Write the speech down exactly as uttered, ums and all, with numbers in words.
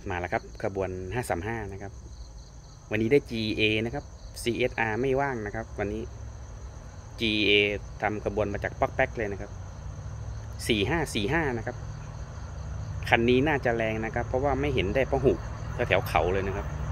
มาแล้วครับขบวนห้าสามห้านะครับวันนี้ได้ จี เอ นะครับ ซี เอส อาร์ ไม่ว่างนะครับวันนี้ จี เอ ทำขบวนมาจากป๊อกแป๊กเลยนะครับสี่ห้าสี่ห้านะครับคันนี้น่าจะแรงนะครับเพราะว่าไม่เห็นได้พหุแถวๆเขาเลยนะครับ